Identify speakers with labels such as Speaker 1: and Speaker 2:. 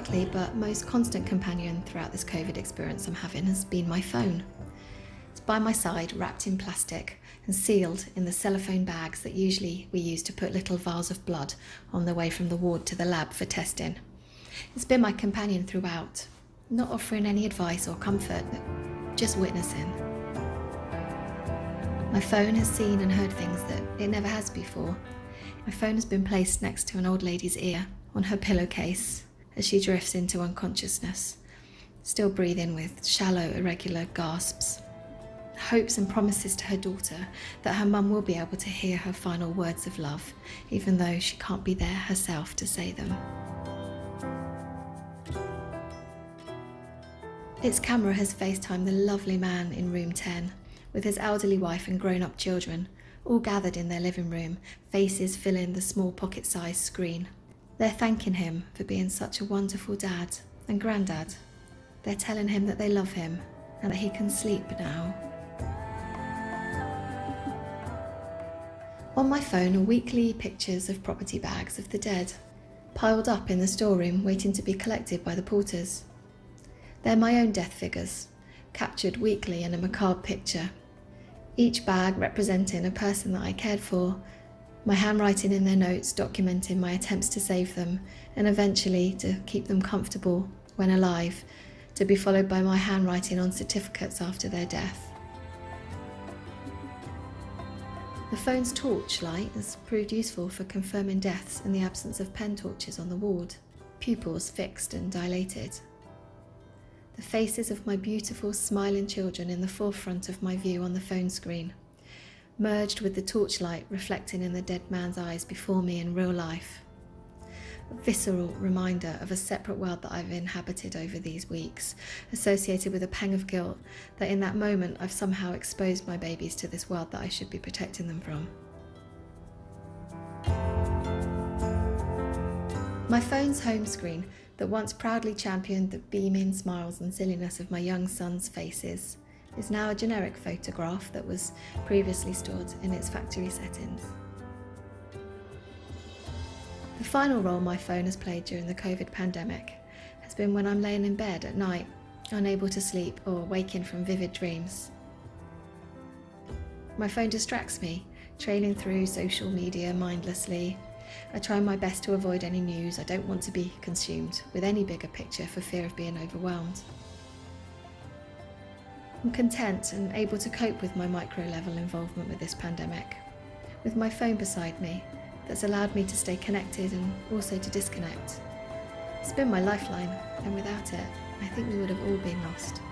Speaker 1: unlikely but most constant companion throughout this COVID experience I'm having has been my phone. It's by my side, wrapped in plastic and sealed in the cellophane bags that usually we use to put little vials of blood on the way from the ward to the lab for testing. It's been my companion throughout, not offering any advice or comfort, just witnessing. My phone has seen and heard things that it never has before. My phone has been placed next to an old lady's ear on her pillowcase as she drifts into unconsciousness, still breathing with shallow, irregular gasps. Hopes and promises to her daughter that her mum will be able to hear her final words of love, even though she can't be there herself to say them. Its camera has FaceTimed the lovely man in room 10, with his elderly wife and grown-up children, all gathered in their living room, faces filling the small pocket-sized screen. They're thanking him for being such a wonderful dad and granddad. They're telling him that they love him and that he can sleep now. On my phone are weekly pictures of property bags of the dead, piled up in the storeroom waiting to be collected by the porters. They're my own death figures, captured weekly in a macabre picture, each bag representing a person that I cared for, my handwriting in their notes documenting my attempts to save them and eventually to keep them comfortable when alive, to be followed by my handwriting on certificates after their death. The phone's torch light has proved useful for confirming deaths in the absence of pen torches on the ward, pupils fixed and dilated. The faces of my beautiful, smiling children in the forefront of my view on the phone screen, merged with the torchlight reflecting in the dead man's eyes before me in real life. A visceral reminder of a separate world that I've inhabited over these weeks, associated with a pang of guilt that in that moment I've somehow exposed my babies to this world that I should be protecting them from. My phone's home screen that once proudly championed the beaming smiles and silliness of my young son's faces is now a generic photograph that was previously stored in its factory settings. The final role my phone has played during the COVID pandemic has been when I'm laying in bed at night, unable to sleep or waking from vivid dreams. My phone distracts me, trailing through social media mindlessly. I try my best to avoid any news. I don't want to be consumed with any bigger picture for fear of being overwhelmed. I'm content and able to cope with my micro-level involvement with this pandemic, with my phone beside me that's allowed me to stay connected and also to disconnect. It's been my lifeline, and without it, I think we would have all been lost.